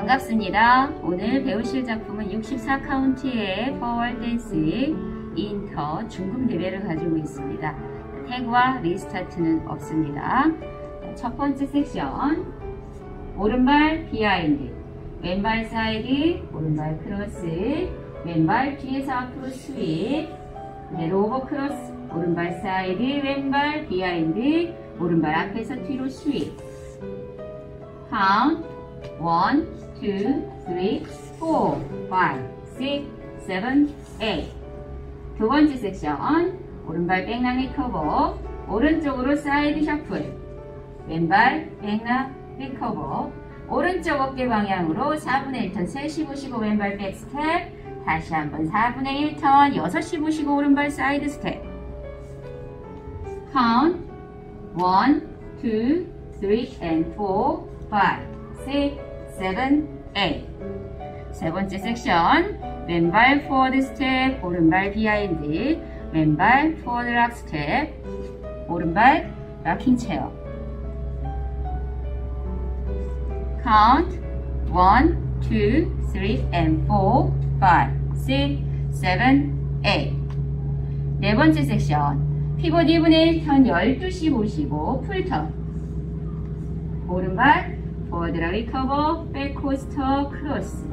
반갑습니다. 오늘 배우실 작품은 64카운트의 포월 댄스 인터 중급 레벨을 가지고 있습니다. 태그와 리스타트는 없습니다. 첫 번째 섹션, 오른발 비하인드, 왼발 사이드, 오른발 크로스, 왼발 뒤에서 앞으로 스윗, 그대로 오버 크로스, 오른발 사이드, 왼발 비하인드, 오른발 앞에서 뒤로 스윗. 카운트 1, 2, 3, 4, 5, 6, 7, 8. 두 번째 섹션, 오른발 백락 리커버, 오른쪽으로 사이드 셔플, 왼발 백락 리커버, 오른쪽 어깨 방향으로 4분의 1턴 3시 보시고 왼발 백스텝, 다시 한번 4분의 1턴 6시 보시고 오른발 사이드 스텝. 카운트 1, 2, 3, and 4, 5, 6, 7, 8. 세 번째 섹션, 왼발 포워드 스텝, 오른발 비하인드, 왼발 포워드 락 스텝, 오른발 락킹 체어. 카운트 1, 2, 3, and 4, 5, 6, 7, 8. 네 번째 섹션, 피봇 2분의 1턴 12시 보시고 풀턴, 오른발 포워드 락 리커버, 백코스터 크로스.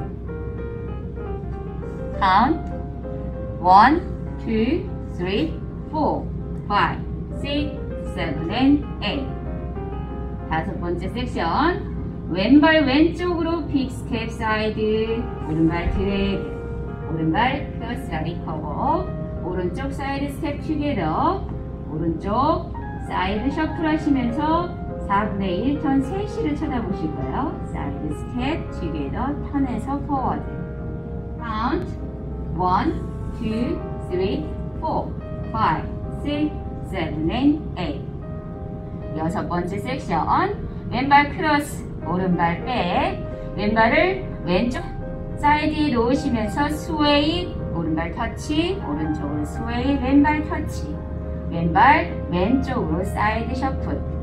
카운트 1, 2, 3, 4, 5, 6, 7, and 8. 다섯 번째 섹션, 왼발 왼쪽으로 픽 스텝 사이드, 오른발 드래그, 오른발 크로스 락 리커버, 오른쪽 사이드 스텝 투게더, 오른쪽 사이드 셔플 하시면서 4분의 1턴 3시를 쳐다보시고요. 사이드 스텝 투게더 턴에서 포워드. 카운트 1, 2, 3, 4, 5, 6, 7, and 8. 여섯 번째 섹션, 왼발 크로스, 오른발 백, 왼발을 왼쪽 사이드에 놓으시면서 스웨이, 오른발 터치, 오른쪽으로 스웨이, 왼발 터치, 왼발 왼쪽으로 사이드 셔플.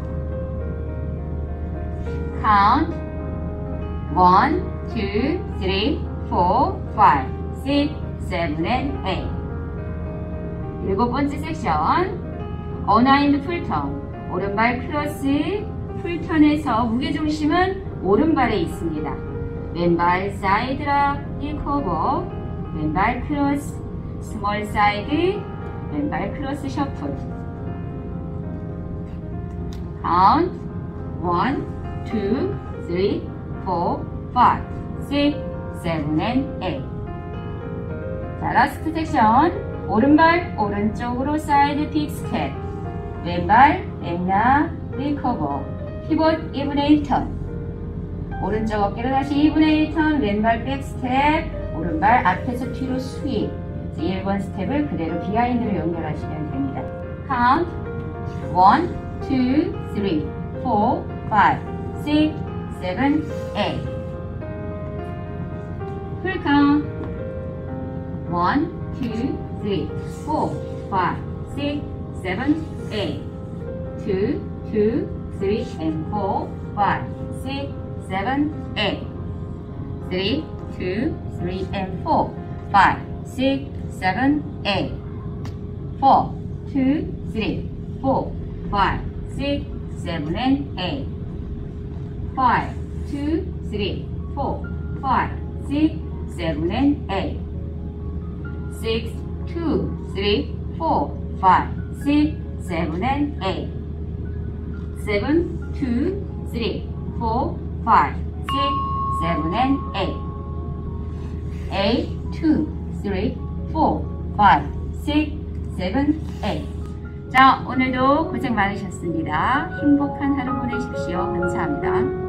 카운트 1, 2, 3, 4, 5, 6, 7, and 8. 일곱 번째 섹션, 어나인드 풀턴, 오른발 크로스, 풀턴에서 무게중심은 오른발에 있습니다. 왼발 사이드 락 리커버, 왼발 크로스, 스몰 사이드, 왼발 크로스 셔플. 카운트 1, 2, 3, 4, 5, 6, 7, and 8. 자, 라스트 섹션, 오른발 오른쪽으로 사이드 픽 스텝, 왼발 백락 리커버, 피봇 2분의 1턴, 오른쪽 어깨로 다시 2분의 1턴, 왼발 백 스텝, 오른발 앞에서 뒤로 스윗. 1번 스텝을 그대로 비하인드로 연결하시면 됩니다. 카운트 1, 2, 3, 4, 5, 6, 7, 8. 풀 카운트 1, 2, 3, 4, 5, 6, 7, 8. 2, 2, 3, and 4, 5, 6, 7, 8. 3, 2, 3, and 4, 5, 6, 7, 8. 4, 2, 3, 4, 5, 6, 7, and 8. 5, 2, 3, 4, 5, 6, 7, and 8. 6, 2, 3, 4, 5, 6, 7, and 8. 7, 2, 3, 4, 5, 6, 7, and 8. 8, 2, 3, 4, 5, 6, 7, 8. 자, 오늘도 고생 많으셨습니다. 행복한 하루 보내십시오. 감사합니다.